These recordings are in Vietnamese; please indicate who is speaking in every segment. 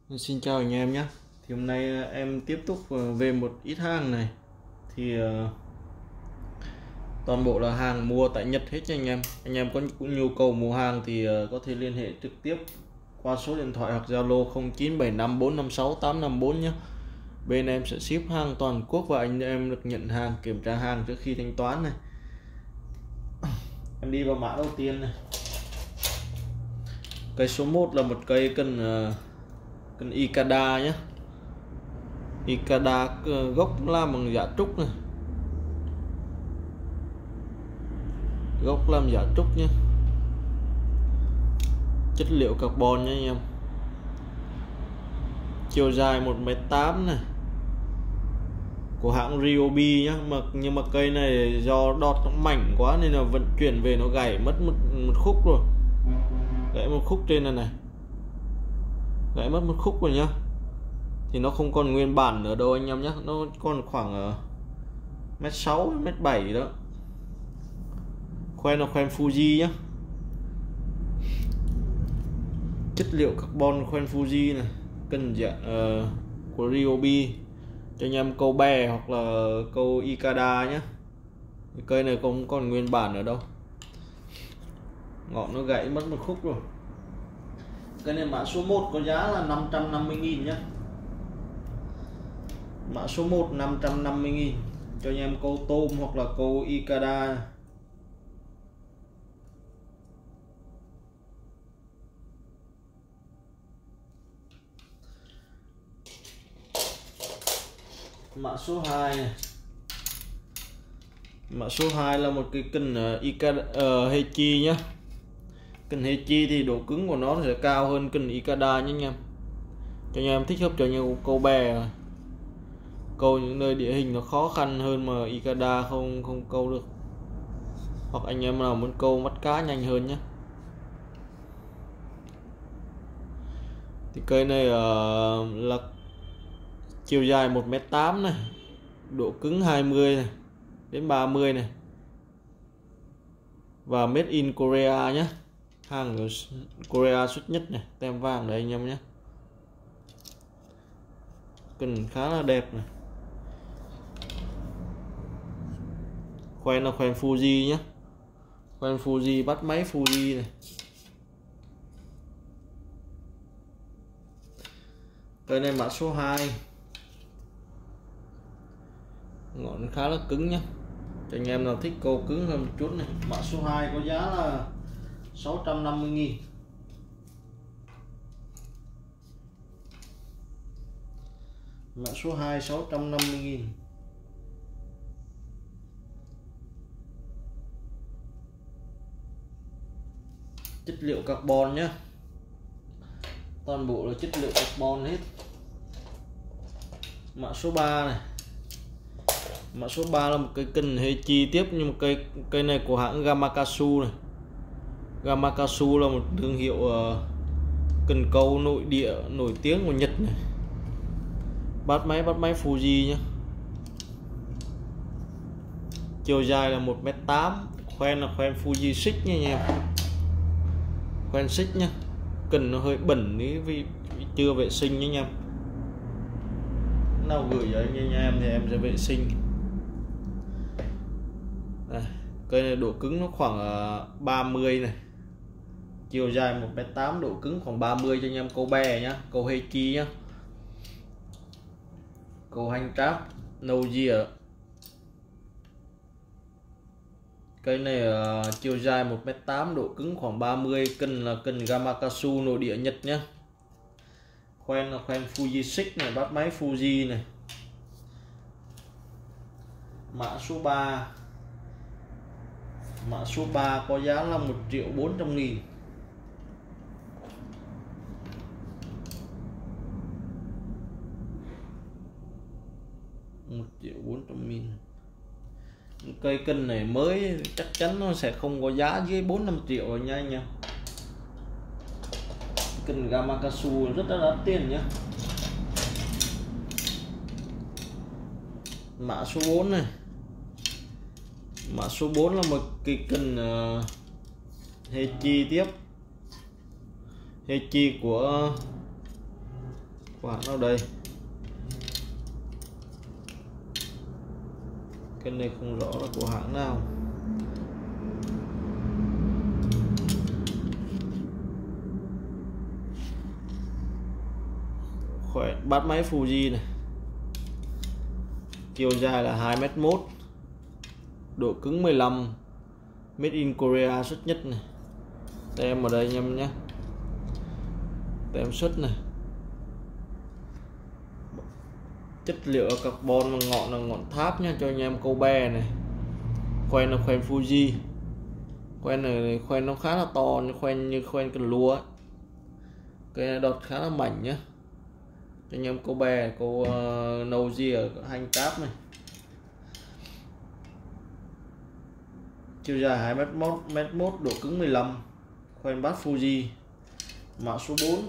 Speaker 1: Xin chào anh em nhé. Thì hôm nay em tiếp tục về một ít hàng này. Thì toàn bộ là hàng mua tại Nhật hết nha anh em. Anh em có nhu cầu mua hàng thì có thể liên hệ trực tiếp qua số điện thoại hoặc Zalo 0975456854 nhé. Bên em sẽ ship hàng toàn quốc và anh em được nhận hàng, kiểm tra hàng trước khi thanh toán này. Em đi vào mã đầu tiên này. Cây số 1 là một cây cần Ikada nhé. Ikada gốc làm bằng giả trúc này, gốc làm giả trúc nhé, chất liệu carbon nhé anh em. Chiều dài 1m8 này, của hãng Ryobi nhé. Nhưng mà cây này do đọt nó mảnh quá nên là vận chuyển về nó gãy mất một khúc rồi, gãy một khúc trên này, gãy mất một khúc rồi nhá. Thì nó không còn nguyên bản ở đâu anh em nhé, nó còn khoảng 1m6 1m7 đó. Khoen là khoen Fuji nhé, chất liệu carbon khoen Fuji này, cần dạng của Ryobi cho anh em câu bè hoặc là câu Ikada nhé. Cây này không còn nguyên bản ở đâu, ngọn nó gãy mất một khúc rồi. Cây này mã số 1 có giá là 550.000 nhé. Mã số 1 550.000 cho anh em câu tôm hoặc là câu Ikada. Mã số 2 này. Mã số 2 là một cái cần Ikada Heichi nhé. Cần Heichi thì độ cứng của nó sẽ cao hơn cần Ikada nhé anh em. Cho anh em thích hợp cho nhiều câu bè, câu những nơi địa hình nó khó khăn hơn mà Ikada không câu được, hoặc anh em nào muốn câu bắt cá nhanh hơn nhé. Thì cây này là chiều dài 1m8 này, độ cứng 20 này đến 30 này, và made in Korea nhé, hàng của Korea xuất nhất này, tem vàng đấy anh em nhé. Cần khá là đẹp này, khoen là khoen Fuji nhé, khoen Fuji, bắt máy Fuji này. Cây này mã số 2, ngọn khá là cứng nhé, cho anh em nào thích câu cứng hơn một chút này. Mã số 2 có giá là 650.000. Mã số 2 650.000. Chất liệu carbon nhé, toàn bộ là chất liệu carbon hết. Mã số 3 này. Mã số 3 là một cây cần Heichi tiếp, nhưng mà cây này của hãng Gamakatsu này. Gamakatsu là một thương hiệu cần câu nội địa nổi tiếng của Nhật này. Bắt máy Fuji nhé. Chiều dài là 1m8, khoen là khoen Fuji xích nha anh em, khoen xích nhá. Cần nó hơi bẩn vì chưa vệ sinh nhé anh em. Nào gửi cho anh em thì em sẽ vệ sinh. Đây, cây này độ cứng nó khoảng 30 này, chiều dài 1m8, độ cứng khoảng 30 cho anh em câu bè nhá, câu Heichi nhá, câu hành tráp nâu dìa. Cây này chiều dài 1m8, độ cứng khoảng 30, cần là cần Gamakatsu nội địa Nhật nhá. Khoen là khoen Fuji xích này, bắt máy Fuji này. Mã số 3. Mã số 3 có giá là 1.400.000. Cây cân này mới chắc chắn nó sẽ không có giá dưới 4-5 triệu rồi nha anh em. Cần Gamakatsu rất là đắt tiền nhé. Mã số 4 này. Mã số 4 là một cái cần Heichi tiếp. Heichi của của hãng nào đây? Cái này không rõ là của hãng nào. Khỏe, bát máy Fuji này, chiều dài là 2m1, độ cứng 15, made in Korea xuất nhất này, tem ở đây anh em nhé, tem xuất này, chất liệu carbon và ngọn là ngọn tháp nha cho anh em câu be này. Khoen là khoen Fuji, khoen này khoen nó khá là to, khoen như khoen cần lúa ấy. Cái này đọt khá là mảnh nhá cho anh em câu bè, câu nâu gì ở hành táp này. Chiều dài 2m1, độ cứng 15, khoen bát Fuji, mã số 4.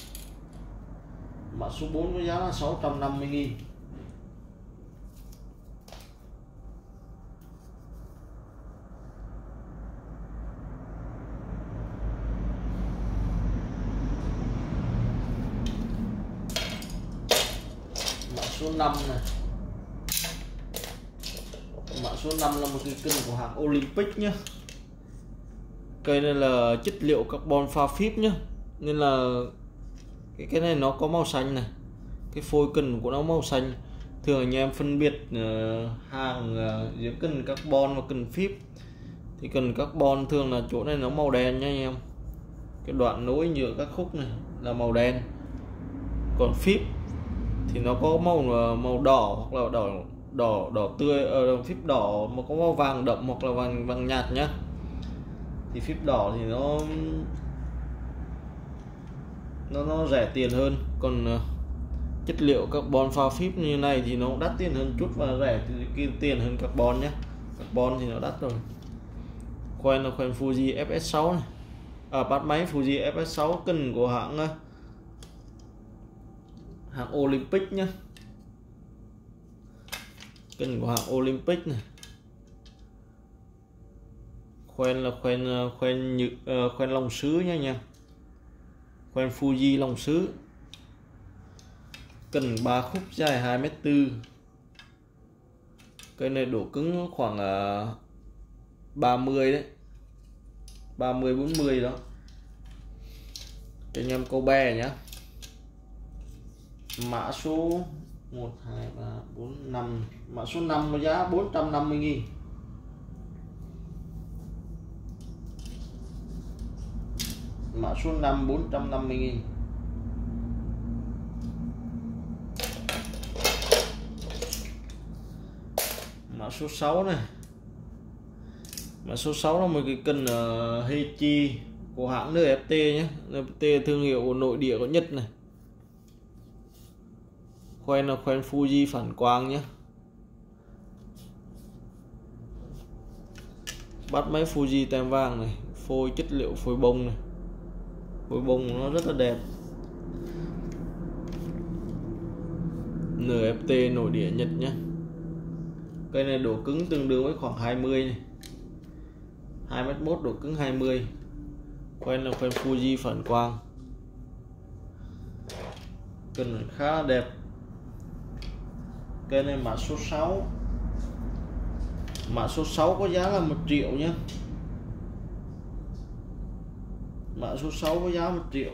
Speaker 1: Mã số 4 với giá là 650.000. Mã số 5 này. Mã số 5 là một cái cân của hãng Olympic nhé. Cây này là chất liệu carbon pha phíp nhé, nên là cái này nó có màu xanh này, cái phôi cần của nó màu xanh. Thường anh em phân biệt hàng giữa cần carbon và cần phíp, thì cần carbon thường là chỗ này nó màu đen nha anh em, cái đoạn nối nhựa các khúc này là màu đen, còn phíp thì nó có màu đỏ hoặc là đỏ tươi, phíp đỏ mà có màu vàng đậm hoặc là vàng nhạt nhá. Thì phíp đỏ thì nó rẻ tiền hơn, còn chất liệu carbon pha phíp như này thì nó đắt tiền hơn chút và rẻ tiền hơn carbon nhé. Carbon thì nó đắt rồi. Khoen là khoen Fuji FS6 này, bát máy Fuji FS6 cần của hãng Olympic nhé, cần của hãng Olympic này. Khoen là khoen lồng sứ nha anh em, khoen Fuji lồng sứ, cần 3 khúc, dài 2m4. Cây này độ cứng khoảng 30 đấy, 30-40 đó cho anh em câu be nhá. Mã số 1, 2, 3, 4, 5. Mã số 5 có giá 450.000. Mã số 5 450.000. Mã số 6 này. Mã số 6 là một cái cần Heichi của hãng NFT nhé. NFT thương hiệu nội địa của Nhật này. Khoen là khoen Fuji phản quang nhé. Bát máy Fuji tem vàng này, phôi chất liệu phôi bông này, phôi bông nó rất là đẹp. NFT nội địa Nhật nhé. Cây này độ cứng tương đương với khoảng 20 này, 2m1, độ cứng 20. Khoen là khoen Fuji phản quang, cần khá là đẹp. Cây này mã số 6. Mã số 6 có giá là 1 triệu nhé. Mã số 6 có giá 1 triệu.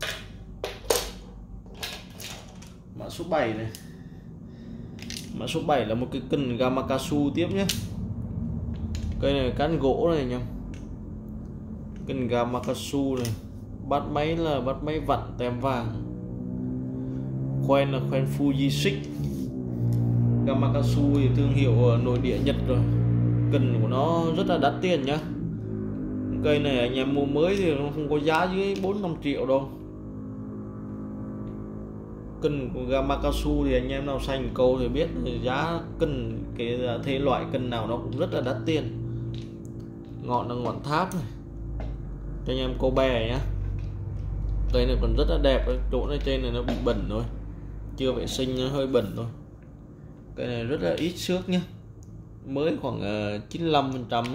Speaker 1: Mã số 7 này. Mã số 7 là một cái cần Gamakatsu tiếp nhé. Cây này cán gỗ này nhá, cần Gamakatsu này. Bát máy là bát máy vặn tem vàng. Khoen là khoen Fuji 6. Gamakatsu thì thương hiệu nội địa Nhật rồi, cần của nó rất là đắt tiền nhá. Cây này anh em mua mới thì nó không có giá dưới 4-5 triệu đâu. Cần của Gamakatsu thì anh em nào xanh câu thì biết giá cần cái thế loại cần nào nó cũng rất là đắt tiền. Ngọn là ngọn tháp này cho anh em câu bè nhá. Cây này còn rất là đẹp, chỗ này trên này nó bị bẩn rồi, chưa vệ sinh, nó hơi bẩn thôi. Cái này rất là ít xước nhé, mới khoảng 95%.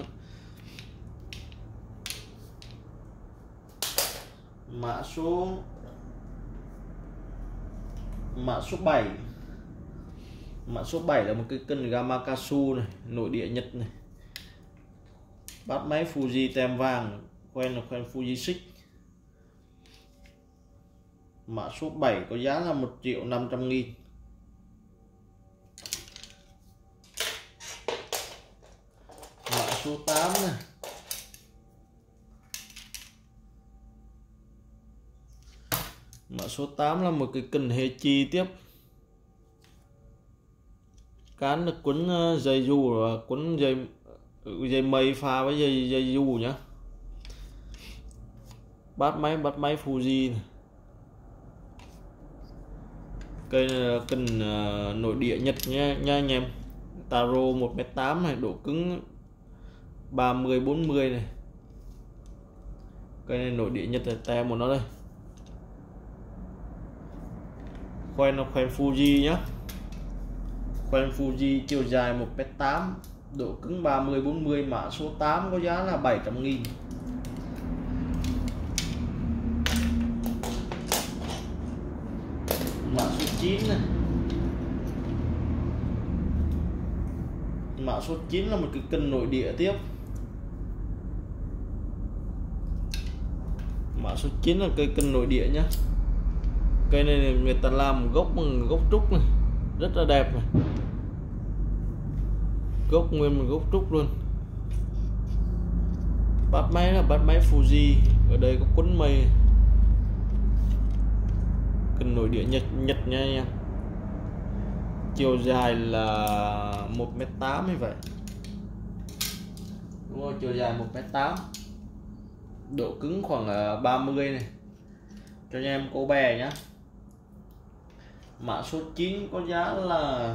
Speaker 1: Mã số 7. Mã số 7 là một cái cân Gamakatsu này, nội địa Nhật này. Bát máy Fuji tem vàng, khoen là khoen Fuji 6. Mã số 7 có giá là 1.500.000. Mã số 8 này. Mã số 8 là một cái cần Heichi tiếp. Cán được quấn dây dù, quấn dây mây pha với dây dù nhá. Bát máy Fuji này. Cây này là cần nội địa Nhật nha anh em. Taro 1m8 này, độ cứng 30-40 này. Cây này nội địa Nhật là tem của nó đây. Khoen là khoen Fuji nhá. Khoen Fuji chiều dài 1m8, độ cứng 30-40, mã số 8 có giá là 700.000. Mã số 9 này. Mã số 9 là một cái cân nội địa tiếp. Mã số 9 là cây cân nội địa nhá. Cây này người ta làm gốc bằng gốc trúc này, rất là đẹp này. Gốc nguyên một gốc trúc luôn. Bát máy là bát máy Fuji, ở đây có quấn mây. Cần nội địa Nhật nha anh em. Chiều dài là 1m8 như vậy. Đúng rồi, chiều dài 1m8. Độ cứng khoảng 30 này. Cho anh em cô bè nhá. Mã số 9 có giá là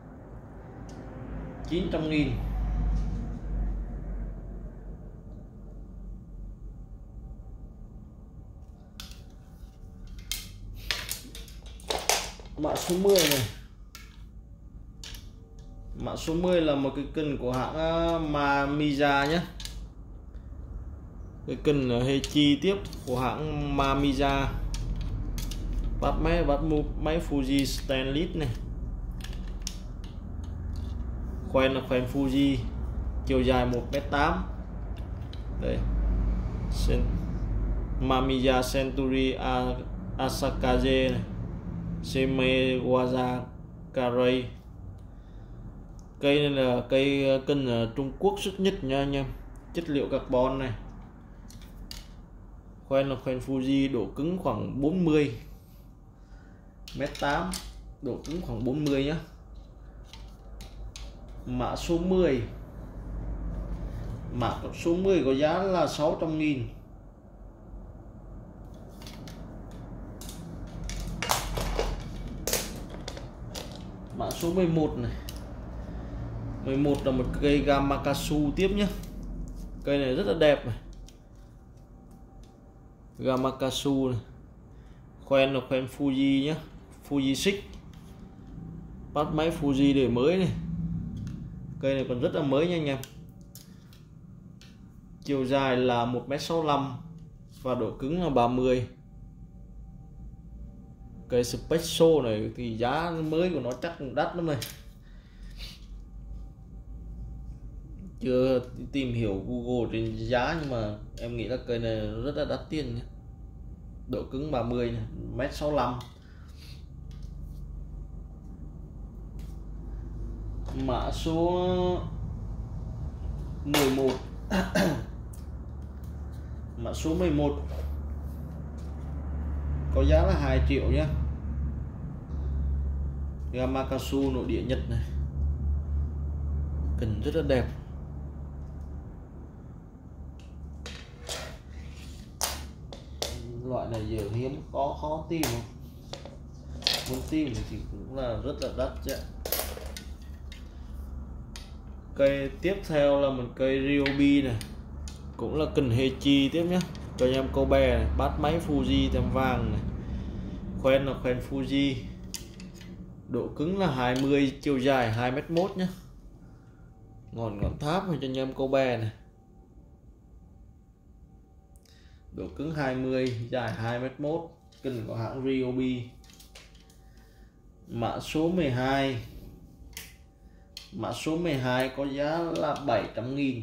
Speaker 1: 900.000. Mã số 10 này. Mã số 10 là một cái cân của hãng Mamiya nhé. Cái cân Heichi tiếp của hãng Mamiya. Bát máy Fuji stainless này. Khoen là khoen Fuji, chiều dài 1m8. Đây. Mamiya Century Asakaze này. Semewaza Karei. Cây này là cây cân Trung Quốc xuất nhất nha anh em. Chất liệu carbon này. Khoen là khoen Fuji, độ cứng khoảng 40, m8, độ cứng khoảng 40 nhá. Mã số 10. Mã số 10 có giá là 600.000. Mã số 11 này. 11 là một cây Gamakatsu tiếp nhé. Cây này rất là đẹp này. Gamakatsu này. Khoen là khoen Fuji nhé, Fuji 6. Bát máy Fuji để mới này. Cây này còn rất là mới nha anh em. Chiều dài là 1m65 và độ cứng là 30. Cây Special này thì giá mới của nó chắc cũng đắt lắm này. Chưa tìm hiểu Google trên giá, nhưng mà em nghĩ là cây này rất là đắt tiền nhé. Độ cứng 30 này, 1m65. Mã số 11. Mã số 11 có giá là 2 triệu nhé. Gamakatsu nội địa Nhật này. Cần rất là đẹp. Loại này giờ hiếm, khó tìm không? Muốn tìm thì cũng là rất là đắt chứ. Cây tiếp theo là một cây Ryobi này, cũng là cần Heichi tiếp nhé. Cho anh em câu bè này. Bát máy Fuji tem vàng này. Khoen là khoen Fuji, độ cứng là 20, chiều dài 2m1 nhé. Ngọn tháp cho anh em câu bè này. Độ cứng 20, dài 2m1, cần của hãng Ryobi. Mã số 12. Mã số 12 có giá là 700.000.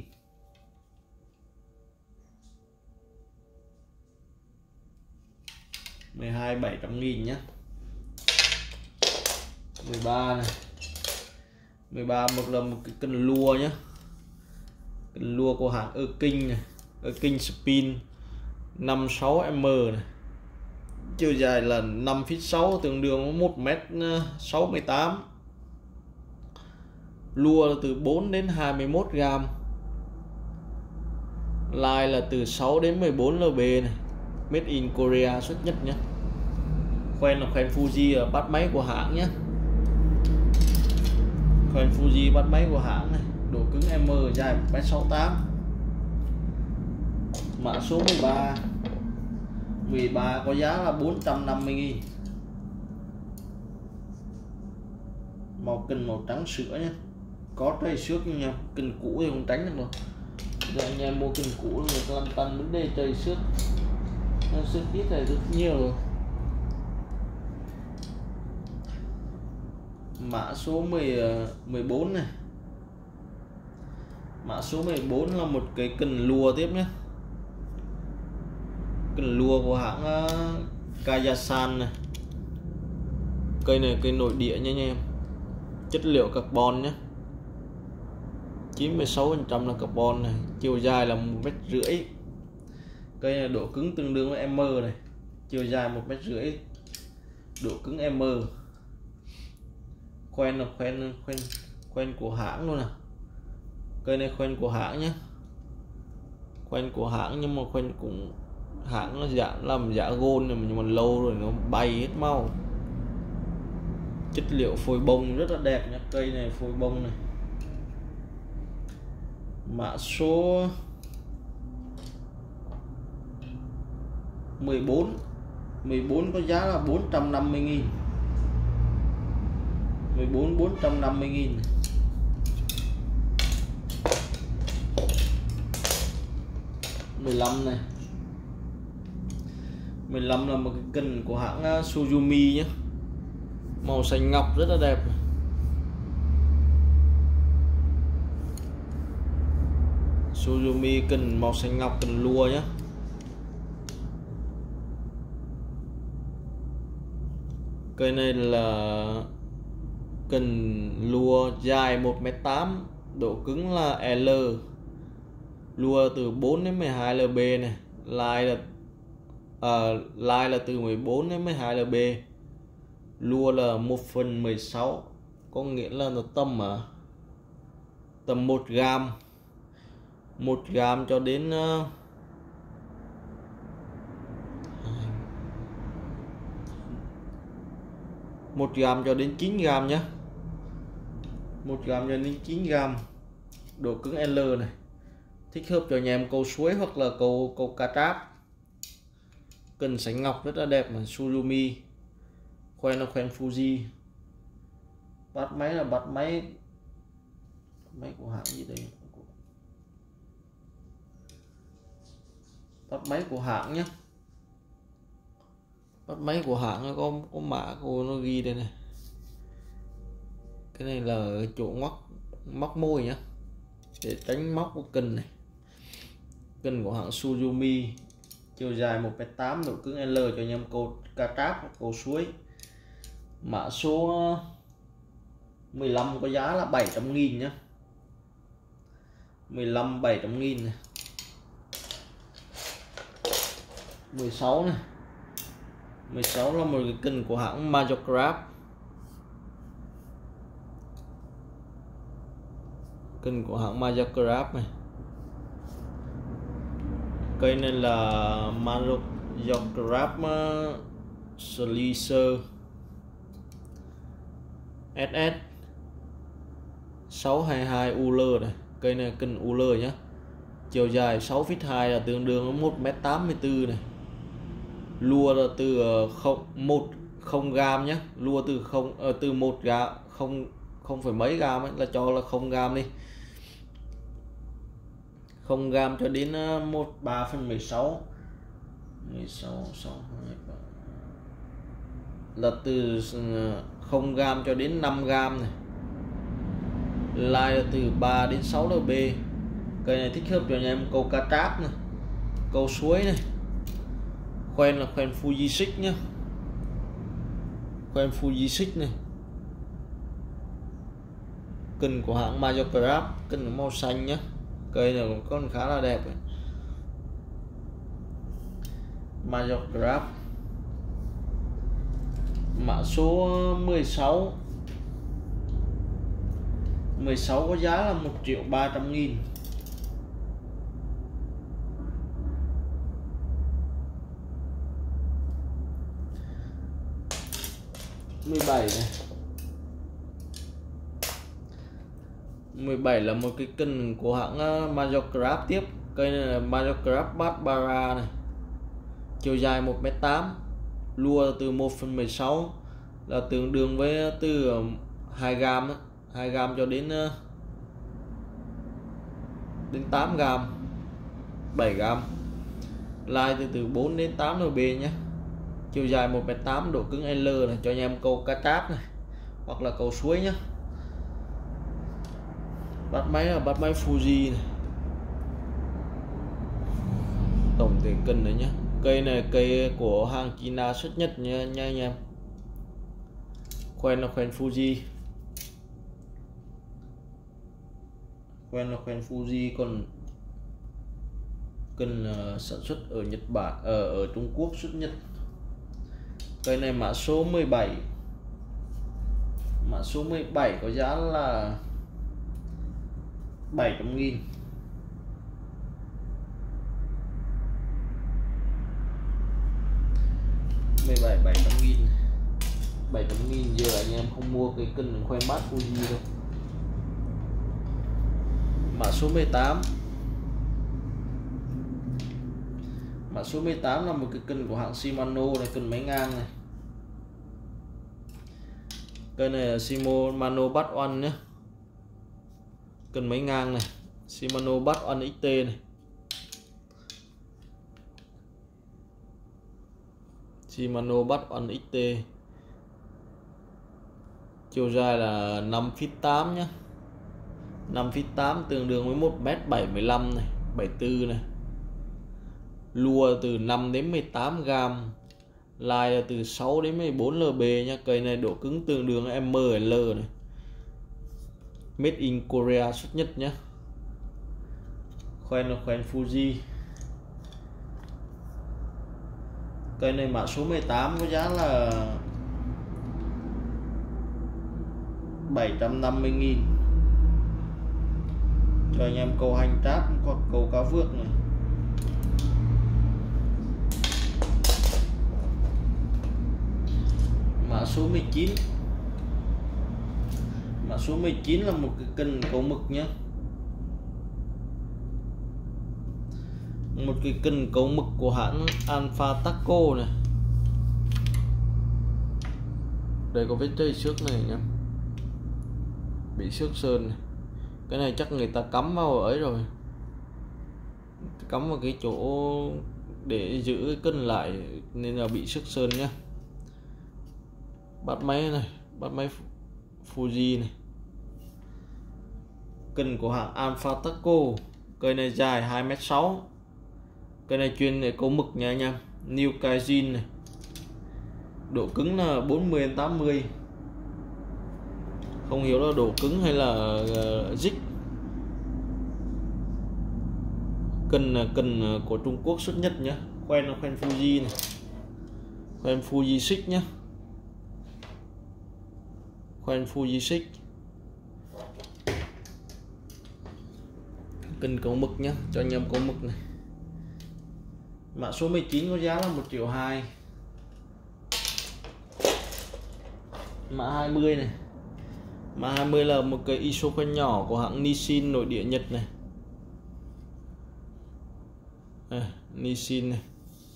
Speaker 1: Mười hai 700.000 nhé. 13 này. 13 là một cái cân lua nhé. Cân lua của hãng Erking này. Erking Spin 56mm này. Chiều dài là 5 feet 6, tương đương 1m68. Lua từ 4 đến 21 gram. Line là từ 6 đến 14 lb này. Made in Korea xuất nhất nhé. Khoen là khoen Fuji, bắt máy của hãng nhé. Khoen Fuji bắt máy của hãng này. Độ cứng M, dài 1m68. Mã số 13. 13 có giá là 450.000. Màu kình màu trắng sữa nhé. Có trầy xước nhưng nha, kình cũ thì không tránh được đâu. Giờ anh em mua kình cũ người ta lăn tăn vấn đề trầy xước. Xước ít này rất nhiều rồi. Mã số 14 này. Mã số 14 là một cái kình lùa tiếp nhé. Kình lùa của hãng Kayasan này. Cây này cây nội địa nha anh em. Chất liệu carbon nhé. 96% là carbon này. Chiều dài là 1m50. Cây này độ cứng tương đương với M này. Chiều dài 1m50. Độ cứng M. Khoen là khoen của hãng luôn nè. Cây này khoen của hãng nhé. Khoen của hãng nhưng mà khoen cũng hãng nó làm giả gold này, nhưng mà lâu rồi nó bay hết mau. Chất liệu phôi bông rất là đẹp nhé. Cây này phôi bông này. Mã số 14. 14 có giá là 450.000. 14 450.000. 15 này. 15 là một cái kình của hãng Suzumi nhé. Màu xanh ngọc rất là đẹp. Suzumi kình màu xanh ngọc, kình lua nhé. Cây này là kình lua dài 1m8, độ cứng là L. Lua từ 4 đến 12 lb này. Line là từ 14 đến 12 lb. Lua là 1/16, có nghĩa là nó tầm 1 gram. 1 gram cho đến 1 gram cho đến 9 gram nhé. 1 gram cho đến 9 gram. Độ cứng L này. Thích hợp cho anh em câu suối hoặc là câu cá tráp. Kình sánh ngọc rất là đẹp mà. Suzumi. Khoen là khoen Fuji. Bắt máy là bắt máy của hãng gì đây? Bắt máy của hãng nhé. Bắt máy của hãng có mã của nó ghi đây này. Cái này là chỗ móc môi nhá, để tránh móc của kình này. Kình của hãng Suzumi, chiều dài 1m8, độ cứng L cho anh em câu cá tráp, câu suối. Mã số 15 có giá là 700.000 nhá. 15 700.000 này. 16 này. 16 là một cái kình của hãng Majocraft. Kình của hãng Majocraft này. Cây này là Majocraft Slicer SS 622 UL này. Cây này kình UL nhé. Chiều dài 6,2 là tương đương với 1m84 này. Lua là từ 0 gram nhé. Lua từ 1 gram, không phải mấy gram ấy, là cho là 0 gram đi. 0 gram cho đến 3/16. 16 6 2 3. là từ 0 gram cho đến 5 gram này. Like là từ 3 đến 6 lb. Cây này thích hợp cho anh em câu cá tráp này, câu suối này. Khoen là khoen Fuji 6 nhá, khoen Fuji 6 này. Cần của hãng Major Craft, cần màu xanh nhá. Cây này cũng còn khá là đẹp ấy. Major Craft mã số 16 có giá là 1.300.000. này 17 là một cái cân của hãng Major Craft tiếp. Cây này là Major Craft Barbara này, chiều dài 1m8, lua từ 1/16 là tương đương với từ 2 gram đó. 2 gram cho đến 8 gram, 7 gram. Like từ 4 đến 8 lb nhé. Chiều dài 1m8, độ cứng L này, cho anh em câu cá tráp này hoặc là câu suối nhé. Bắt máy là bắt máy Fuji này. Tổng tiền cân đấy nhé. Cây này cây của hàng China xuất nhất nha anh em. Khoen là khoen Fuji. Khoen là khoen Fuji, còn cân sản xuất ở Nhật Bản, ở Trung Quốc xuất nhất. Cây này mã số 17. Mã số 17 có giá là 700.000. 700.000. 700.000 giờ anh em không mua cái cân khoen bát Fuji đâu. Mã số 18. Mã số 18 là một cái cân của hãng Shimano này, cân máy ngang này. Cây này là Shimano Bass One nhé, cân máy ngang này, Shimano Bass One XT này. Shimano Bass One XT, chiều dài là 5 feet 8 nhé. 5 feet 8 tương đương với 1m75 này, 74 này. Lua từ 5 đến 18 gram. Like là từ 6 đến 14 lb nhé. Cây này độ cứng tương đương ML này. Made in Korea xuất nhất nhé. Khoen là khoen Fuji. Cây này mã số 18 có giá là 750.000 cho anh em câu hành tráp hoặc câu cá vược này. Mã số 19. Mã số 19 là một cái cân câu mực nhé. Một cái cân câu mực của hãng Alpha Taco này. Đây có vết chơi xước này nhá, bị xước sơn này. Cái này chắc người ta cắm vào ấy rồi, cắm vào cái chỗ để giữ cái cân lại nên là bị xước sơn nhá. Bắt máy này, bắt máy Fuji này, cân của hãng Alpha Taco. Cây này dài 2m6. Cây này chuyên để câu mực nha anh em. New Kaijin này, độ cứng là 40-80. Không hiểu là độ cứng hay là dích. Cần của Trung Quốc xuất nhất nhé. Khoen là khoen Fuji này, khoen Fuji 6 nhé. Khoen Fuji 6. Cân câu mực nhé, cho anh em câu mực này. Mã số 19 có giá là 1.200.000. Mã 20 này. Mã 20 là một cái ISO khoen nhỏ của hãng Nissin nội địa Nhật này. Nissin này.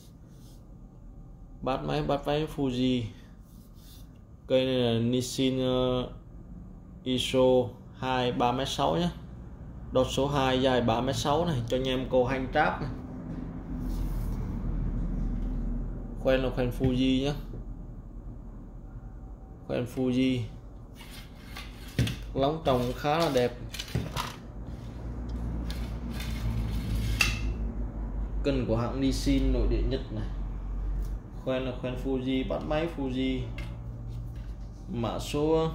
Speaker 1: Bắt máy Fuji. Cây này là Nissin ISO 3m6 nhé. Đọt số 2 dài 3m6 này, cho anh em câu hành tráp này. Khoen là khoen Fuji nhé. Khoen Fuji, lóng trồng khá là đẹp. Cân của hãng Nissin nội địa Nhật này. Khoen là khoen Fuji, bắt máy Fuji, mã số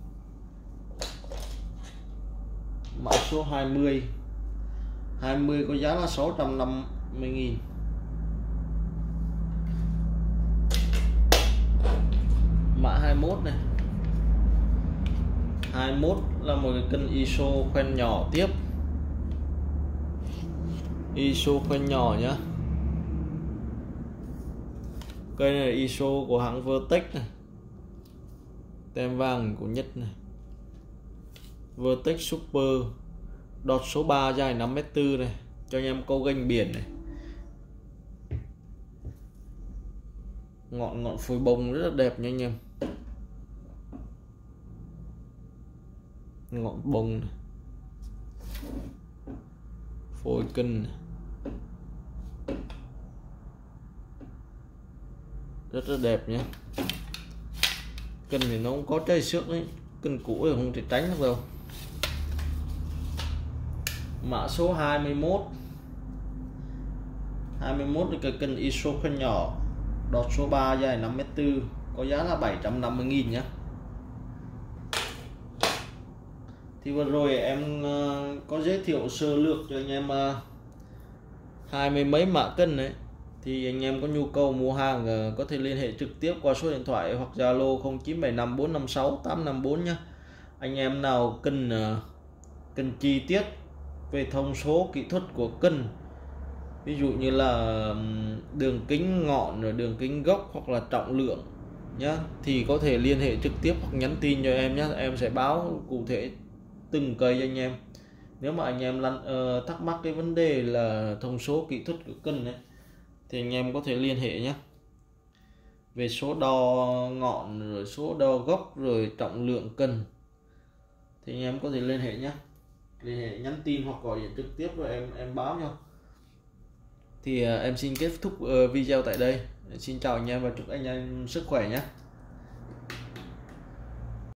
Speaker 1: 20 có giá là 650.000. Mã 21 này, 21 là một cái cân ISO khoen nhỏ tiếp, ISO khoen nhỏ nhá. Cây này là ISO của hãng Vertex này, tem vàng của Nhật này, Vertex Super, đọt số 3 dài 5m4 này, cho anh em câu ganh biển này. Ngọn phôi bông rất là đẹp nha anh em. Ngọn bông này, phôi cân này, rất là đẹp nhé. Cân thì nó không có chảy xước đấy, cân cũ thì không thể tránh được đâu. Mã số 21 là cái cân ISO khoen nhỏ, đọt số 3 dài 5m4, có giá là 750.000 nhé. Thì vừa rồi em có giới thiệu sơ lược cho anh em 20 mấy mã cân đấy. Thì anh em có nhu cầu mua hàng có thể liên hệ trực tiếp qua số điện thoại hoặc Zalo 0975456854 nhé. Anh em nào cần chi tiết về thông số kỹ thuật của cân, ví dụ như là đường kính ngọn, rồi đường kính gốc hoặc là trọng lượng nhá, thì có thể liên hệ trực tiếp hoặc nhắn tin cho em nhé. Em sẽ báo cụ thể từng cây cho anh em. Nếu mà anh em thắc mắc cái vấn đề là thông số kỹ thuật của cân ấy, thì anh em có thể liên hệ nhé. Về số đo ngọn, rồi số đo gốc, rồi trọng lượng cân, thì anh em có thể liên hệ nhé. Liên hệ nhắn tin hoặc gọi điện trực tiếp rồi em báo nhau. Thì em xin kết thúc video tại đây. Xin chào anh em và chúc anh em sức khỏe nhé.